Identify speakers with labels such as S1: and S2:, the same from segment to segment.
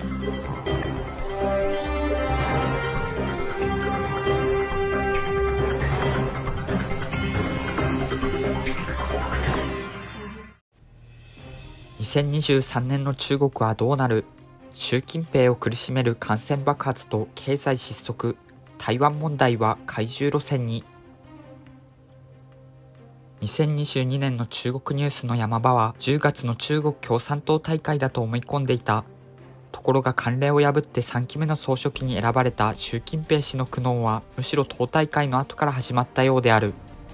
S1: 2023年の中国はどうなる？習近平を苦しめる感染爆発と経済失速、台湾問題は懐柔路線に。2022年の中国ニュースの山場は10月の中国共産党大会だと思い込んでいた。ところが慣例を破って3期目の総書記に選ばれた習近平氏の苦悩はむしろ党大会の後から始まったようである。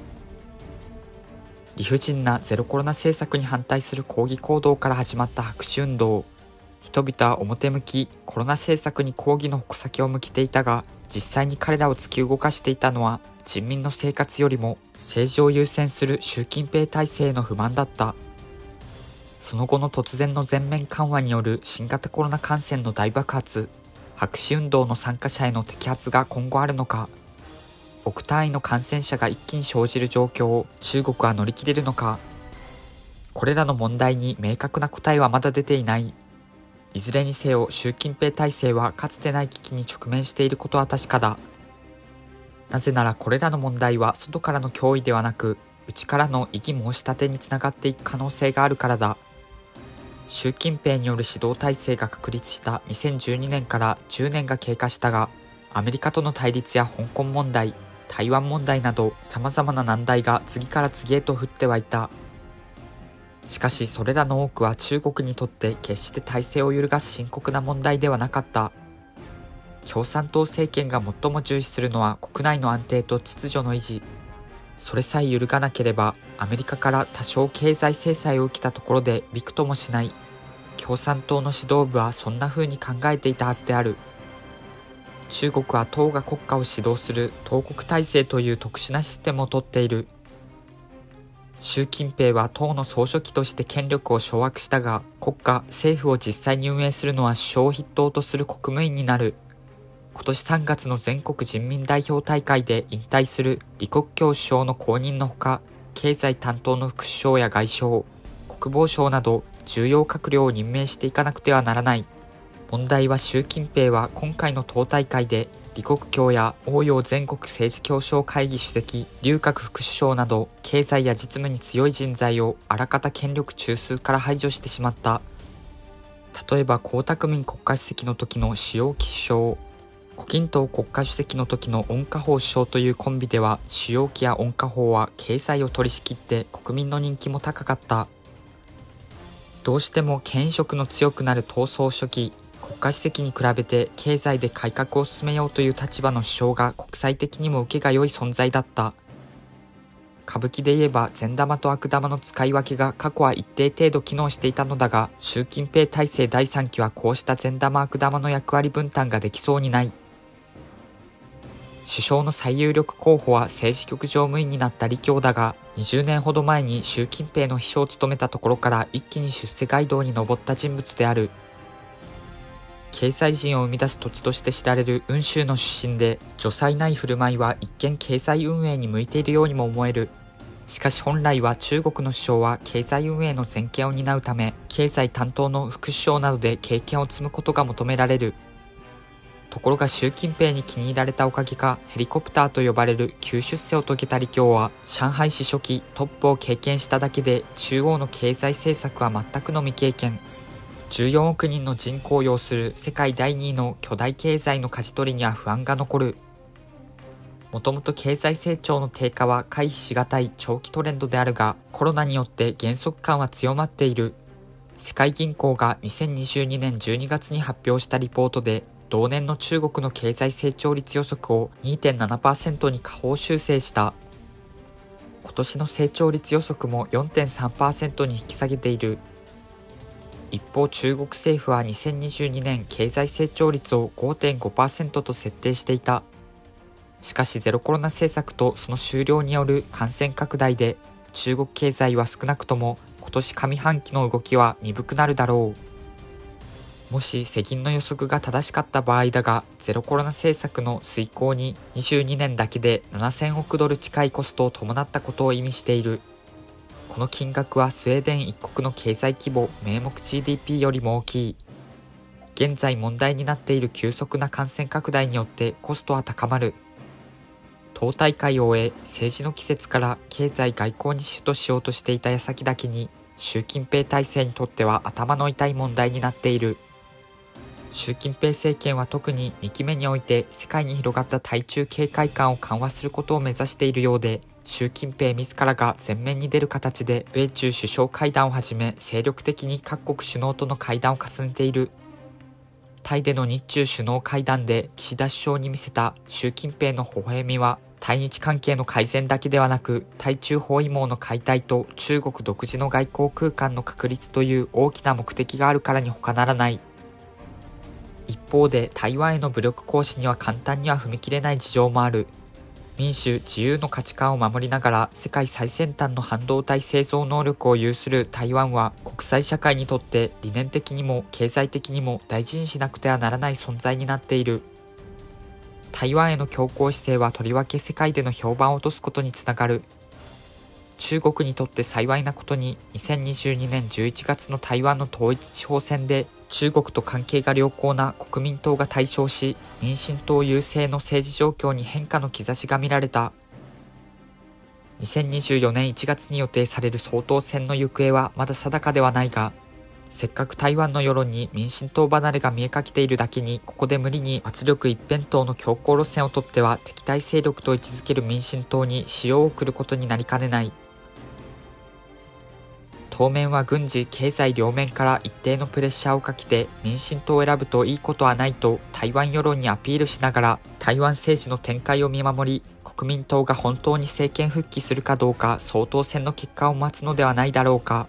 S1: 理不尽なゼロコロナ政策に反対する抗議行動から始まった白紙運動。人々は表向きコロナ政策に抗議の矛先を向けていたが、実際に彼らを突き動かしていたのは人民の生活よりも政治を優先する習近平体制への不満だった。その後の突然の全面緩和による新型コロナ感染の大爆発、白紙運動の参加者への摘発が今後あるのか、億単位の感染者が一気に生じる状況を中国は乗り切れるのか。これらの問題に明確な答えはまだ出ていない。いずれにせよ習近平体制はかつてない危機に直面していることは確かだ。なぜならこれらの問題は外からの脅威ではなく、内からの異議申し立てにつながっていく可能性があるからだ。習近平による指導体制が確立した2012年から10年が経過したが、アメリカとの対立や香港問題、台湾問題など様々な難題が次から次へと降ってはいた。しかしそれらの多くは中国にとって決して体制を揺るがす深刻な問題ではなかった。共産党政権が最も重視するのは国内の安定と秩序の維持。それさえ揺るがなければアメリカから多少経済制裁を受けたところでびくともしない。共産党の指導部はそんな風に考えていたはずである。中国は党が国家を指導する党国体制という特殊なシステムをとっている。習近平は党の総書記として権力を掌握したが、国家・政府を実際に運営するのは首相を筆頭とする国務院になる。今年3月の全国人民代表大会で引退する李克強首相の後任のほか、経済担当の副首相や外相、国防相など重要閣僚を任命していかなくてはならない。問題は習近平は今回の党大会で李克強や汪洋全国政治協商会議主席、劉鶴副首相など経済や実務に強い人材をあらかた権力中枢から排除してしまった。例えば江沢民国家主席の時の朱鎔基首相、胡錦涛国家主席の時の温家宝首相というコンビでは、朱鎔基や温家宝は経済を取り仕切って国民の人気も高かった。どうしても権威色の強くなる党総書記、国家主席に比べて経済で改革を進めようという立場の首相が国際的にも受けが良い存在だった。歌舞伎で言えば善玉と悪玉の使い分けが過去は一定程度機能していたのだが、習近平体制第3期はこうした善玉悪玉の役割分担ができそうにない。首相の最有力候補は政治局常務員になった李強だが、20年ほど前に習近平の秘書を務めたところから一気に出世街道に上った人物である。経済人を生み出す土地として知られる雲州の出身で、女才ない振る舞いは一見経済運営に向いているようにも思える。しかし本来は中国の首相は経済運営の全権を担うため、経済担当の副首相などで経験を積むことが求められる。ところが習近平に気に入られたおかげか、ヘリコプターと呼ばれる急出世を遂げた李強は、上海市書記トップを経験しただけで中央の経済政策は全くの未経験。14億人の人口を要する世界第2位の巨大経済の舵取りには不安が残る。もともと経済成長の低下は回避しがたい長期トレンドであるが、コロナによって減速感は強まっている。世界銀行が2022年12月に発表したリポートで、同年の中国の経済成長率予測を 2.7% に下方修正した。今年の成長率予測も 4.3% に引き下げている。一方、中国政府は2022年経済成長率を 5.5% と設定していた。しかしゼロコロナ政策とその終了による感染拡大で、中国経済は少なくとも今年上半期の動きは鈍くなるだろう。もし世銀の予測が正しかった場合だが、ゼロコロナ政策の遂行に22年だけで7000億ドル近いコストを伴ったことを意味している。この金額はスウェーデン一国の経済規模名目 GDP よりも大きい。 現在問題になっている急速な感染拡大によってコストは高まる。党大会を終え、政治の季節から経済外交にシフトしようとしていた矢先だけに、習近平体制にとっては頭の痛い問題になっている。習近平政権は特に2期目において世界に広がった対中警戒感を緩和することを目指しているようで、習近平自らが前面に出る形で米中首相会談をはじめ精力的に各国首脳との会談を重ねている。タイでの日中首脳会談で岸田首相に見せた習近平の微笑みは、対日関係の改善だけではなく、対中包囲網の解体と中国独自の外交空間の確立という大きな目的があるからに他ならない。一方で台湾への武力行使には簡単には踏み切れない事情もある。民主・自由の価値観を守りながら世界最先端の半導体製造能力を有する台湾は、国際社会にとって理念的にも経済的にも大事にしなくてはならない存在になっている。台湾への強硬姿勢はとりわけ世界での評判を落とすことにつながる。中国にとって幸いなことに、2022年11月の台湾の統一地方選で中国と関係が良好な国民党が大勝し、民進党優勢の政治状況に変化の兆しが見られた。2024年1月に予定される総統選の行方はまだ定かではないが、せっかく台湾の世論に民進党離れが見えかけているだけに、ここで無理に圧力一辺倒の強硬路線をとっては敵対勢力と位置づける民進党に塩を送ることになりかねない。当面は軍事・経済両面から一定のプレッシャーをかけて民進党を選ぶといいことはないと台湾世論にアピールしながら、台湾政治の展開を見守り、国民党が本当に政権復帰するかどうか総統選の結果を待つのではないだろうか。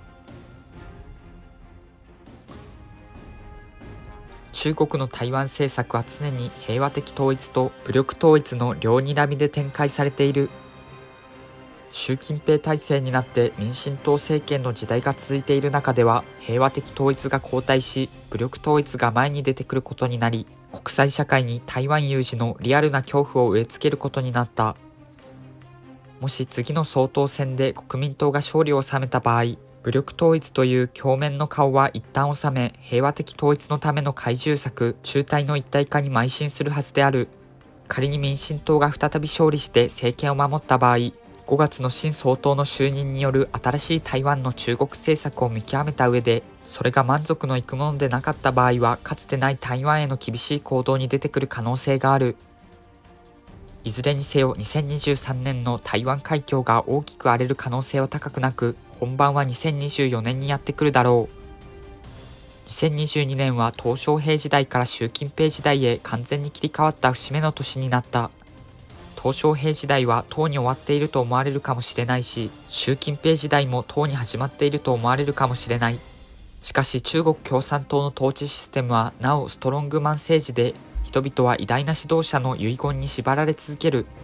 S1: 中国の台湾政策は常に平和的統一と武力統一の両睨みで展開されている。習近平体制になって民進党政権の時代が続いている中では、平和的統一が後退し、武力統一が前に出てくることになり、国際社会に台湾有事のリアルな恐怖を植え付けることになった。もし次の総統選で国民党が勝利を収めた場合、武力統一という表面の顔は一旦収め、平和的統一のための懐柔策、中台の一体化に邁進するはずである。仮に民進党が再び勝利して政権を守った場合、5月の新総統の就任による新しい台湾の中国政策を見極めた上で、それが満足のいくものでなかった場合は、かつてない台湾への厳しい行動に出てくる可能性がある。いずれにせよ2023年の台湾海峡が大きく荒れる可能性は高くなく、本番は2024年にやってくるだろう。2022年は鄧小平時代から習近平時代へ完全に切り替わった節目の年になった。鄧小平時代はとうに終わっていると思われるかもしれないし、習近平時代もとうに始まっていると思われるかもしれない。しかし中国共産党の統治システムはなおストロングマン政治で、人々は偉大な指導者の遺言に縛られ続ける。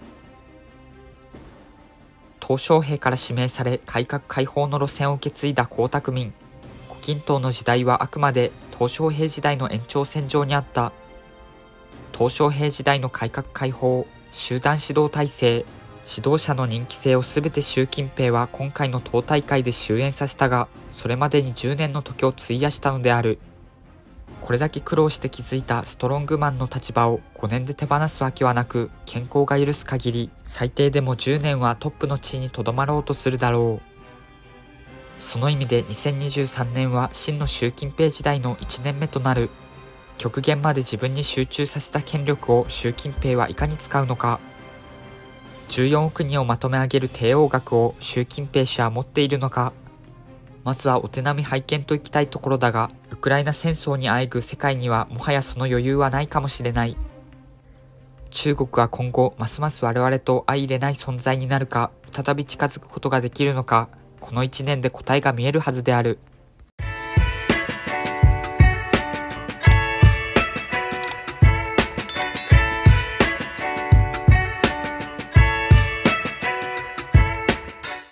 S1: 鄧小平から指名され改革開放の路線を受け継いだ江沢民、胡錦涛の時代はあくまで鄧小平時代の延長線上にあった。鄧小平時代の改革開放、集団指導体制、指導者の任期制をすべて習近平は今回の党大会で終焉させたが、それまでに10年の時を費やしたのである。これだけ苦労して築いたストロングマンの立場を5年で手放すわけはなく、健康が許す限り最低でも10年はトップの地位にとどまろうとするだろう。その意味で2023年は真の習近平時代の1年目となる。極限まで自分に集中させた権力を習近平はいかに使うのか。14億人をまとめ上げる帝王学を習近平氏は持っているのか。まずはお手並み拝見といきたいところだが、ウクライナ戦争にあえぐ世界にはもはやその余裕はないかもしれない。中国は今後ますます我々と相入れない存在になるか、再び近づくことができるのか、この1年で答えが見えるはずである。